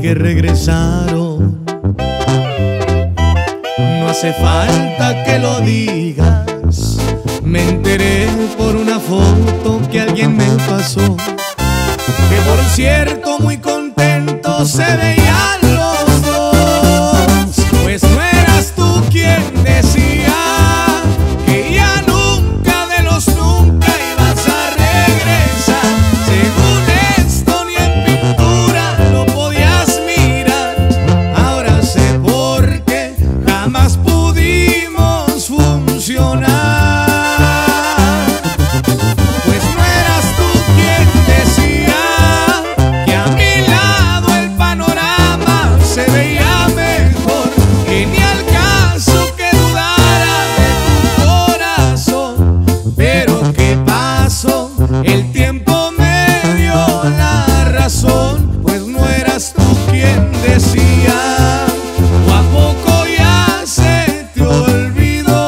que regresaron. No hace falta que lo digas, me enteré por una foto que alguien me pasó, que por cierto muy contentos se veían los dos. Pues no eras tú quien decía que ya nunca de los nunca ibas a regresar. Según esto ni en pintura lo podías mirar. Ahora sé por qué jamás pudimos funcionar. Pues no eras tú quien decía que a mi lado el panorama se veía mejor, que ni al caso que dudara de tu corazón. Pero ¿qué pasó? El tiempo me dio la razón. Pues no eras tú quien decía, o a poco ya se te olvidó.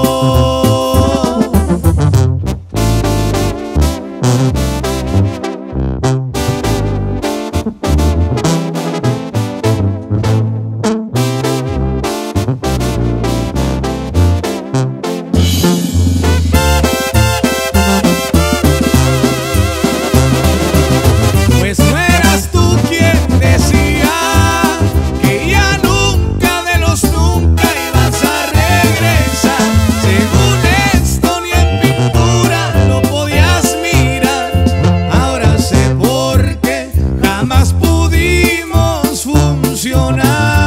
Pues no eras tú quien decía que ya nunca de los nunca ibas a regresar. Según esto ni en pintura lo podías mirar. Ahora sé por qué jamás pudimos funcionar.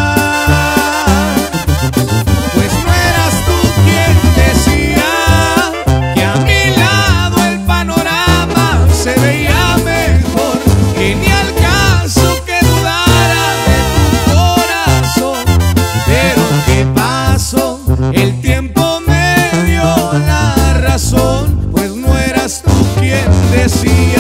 Pues no eras tú quien decía que a mi lado el panorama se veía mejor, que ni al caso que dudara de tu corazón. Pero ¿qué pasó? El tiempo me dio la razón. Pues no eras tú quien decía